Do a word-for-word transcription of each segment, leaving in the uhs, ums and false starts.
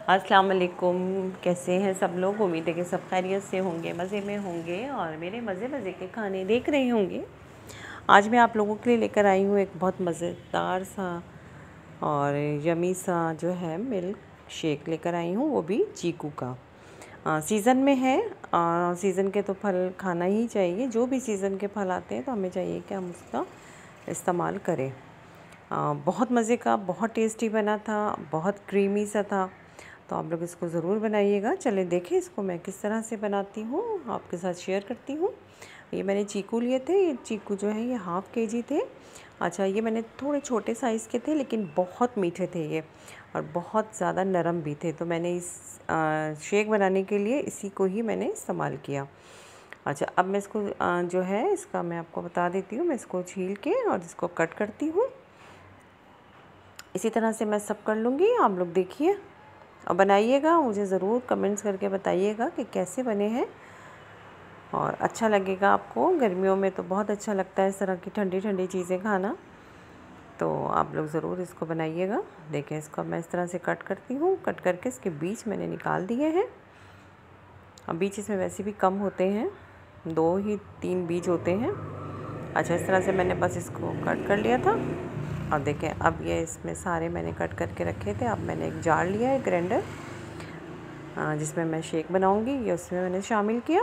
अस्सलाम वालेकुम। कैसे हैं सब लोग? उम्मीद है कि सब खैरियत से होंगे, मज़े में होंगे और मेरे मज़े मज़े के खाने देख रहे होंगे। आज मैं आप लोगों के लिए लेकर आई हूँ एक बहुत मज़ेदार सा और यमी सा जो है मिल्क शेक लेकर आई हूँ, वो भी चीकू का। सीज़न में है, सीज़न के तो फल खाना ही चाहिए। जो भी सीज़न के फल आते हैं तो हमें चाहिए कि हम उसका इस्तेमाल करें। आ, बहुत मज़े का, बहुत टेस्टी बना था, बहुत क्रीमी सा था। तो आप लोग इसको ज़रूर बनाइएगा। चले देखें इसको मैं किस तरह से बनाती हूँ, आपके साथ शेयर करती हूँ। ये मैंने चीकू लिए थे। ये चीकू जो है ये हाफ़ के जी थे। अच्छा, ये मैंने थोड़े छोटे साइज़ के थे लेकिन बहुत मीठे थे ये और बहुत ज़्यादा नरम भी थे। तो मैंने इस आ, शेक बनाने के लिए इसी को ही मैंने इस्तेमाल किया। अच्छा, अब मैं इसको आ, जो है इसका मैं आपको बता देती हूँ। मैं इसको छील के और इसको कट करती हूँ। इसी तरह से मैं सब कर लूँगी। आप लोग देखिए और बनाइएगा, मुझे ज़रूर कमेंट्स करके बताइएगा कि कैसे बने हैं और अच्छा लगेगा आपको। गर्मियों में तो बहुत अच्छा लगता है इस तरह की ठंडी ठंडी चीज़ें खाना। तो आप लोग ज़रूर इसको बनाइएगा। देखें, इसको मैं इस तरह से कट करती हूँ। कट करके इसके बीज मैंने निकाल दिए हैं। अब बीज इसमें वैसे भी कम होते हैं, दो ही तीन बीज होते हैं। अच्छा, इस तरह से मैंने बस इसको कट कर लिया था और देखें अब ये इसमें सारे मैंने कट करके रखे थे। अब मैंने एक जार लिया है, ग्राइंडर, जिसमें मैं शेक बनाऊंगी, ये उसमें मैंने शामिल किया।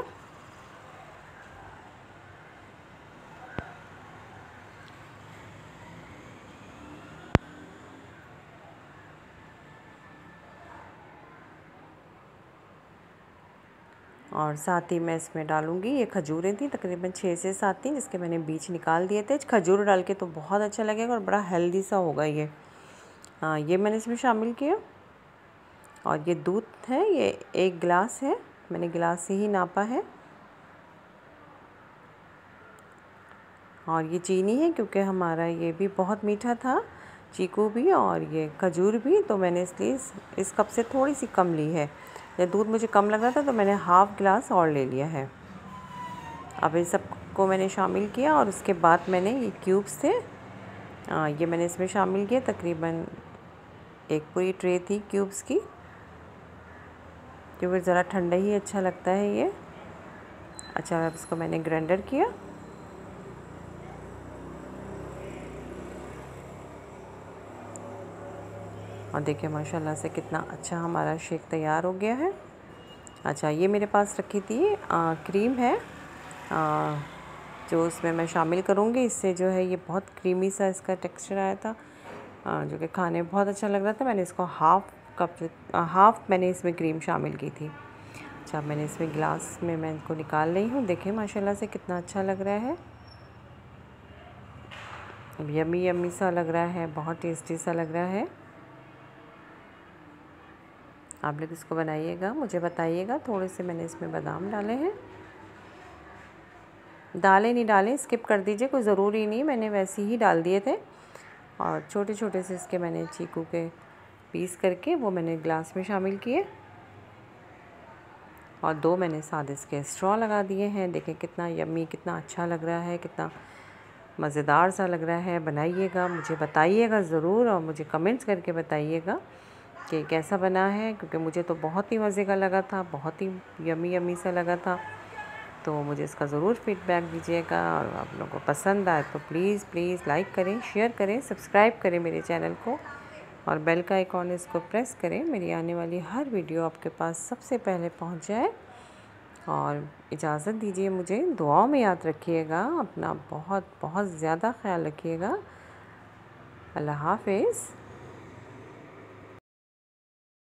और साथ ही मैं इसमें डालूंगी, ये खजूरें थी तकरीबन छः से सात थी, जिसके मैंने बीज निकाल दिए थे। खजूर डाल के तो बहुत अच्छा लगेगा और बड़ा हेल्दी सा होगा ये। हाँ, ये मैंने इसमें शामिल किया। और ये दूध है, ये एक गिलास है, मैंने गिलास से ही नापा है। और ये चीनी है क्योंकि हमारा ये भी बहुत मीठा था, चीकू भी और ये खजूर भी, तो मैंने इसलिए इस, इस कप से थोड़ी सी कम ली है। जब दूध मुझे कम लग रहा था तो मैंने हाफ़ गिलास और ले लिया है। अब इन सब को मैंने शामिल किया और उसके बाद मैंने ये क्यूब्स थे, आ, ये मैंने इसमें शामिल किया। तकरीबन एक पूरी ट्रे थी क्यूब्स की, क्योंकि ज़रा ठंडा ही अच्छा लगता है ये। अच्छा, अब इसको मैंने ग्राइंडर किया। और देखिए माशाल्लाह से कितना अच्छा हमारा शेक तैयार हो गया है। अच्छा, ये मेरे पास रखी थी आ, क्रीम है, आ, जो उसमें मैं शामिल करूँगी। इससे जो है ये बहुत क्रीमी सा इसका टेक्सचर आया था, आ, जो कि खाने में बहुत अच्छा लग रहा था। मैंने इसको हाफ़ कप हाफ़ मैंने इसमें क्रीम शामिल की थी। अच्छा, मैंने इसमें गिलास में मैं इनको निकाल रही हूँ। देखिए माशाल्लाह से कितना अच्छा लग रहा है, यमी यमी सा लग रहा है, बहुत टेस्टी सा लग रहा है। आप लोग इसको बनाइएगा, मुझे बताइएगा। थोड़े से मैंने इसमें बादाम डाले हैं, डाले नहीं डालें स्किप कर दीजिए, कोई ज़रूरी नहीं, मैंने वैसे ही डाल दिए थे। और छोटे छोटे से इसके मैंने चीकू के पीस करके वो मैंने ग्लास में शामिल किए और दो मैंने साथ इसके स्ट्रॉ लगा दिए हैं। देखें कितना यम्मी, कितना अच्छा लग रहा है, कितना मज़ेदार सा लग रहा है। बनाइएगा, मुझे बताइएगा ज़रूर और मुझे कमेंट्स करके बताइएगा कि कैसा बना है, क्योंकि मुझे तो बहुत ही मज़े का लगा था, बहुत ही यमी यमी सा लगा था। तो मुझे इसका ज़रूर फीडबैक दीजिएगा और आप लोगों को पसंद आए तो प्लीज़ प्लीज़ लाइक करें, शेयर करें, सब्सक्राइब करें मेरे चैनल को और बेल का आइकॉन इसको प्रेस करें। मेरी आने वाली हर वीडियो आपके पास सबसे पहले पहुंच जाए। और इजाज़त दीजिए मुझे, दुआओं में याद रखिएगा, अपना बहुत बहुत ज़्यादा ख्याल रखिएगा। अल्लाह हाफ़िज़।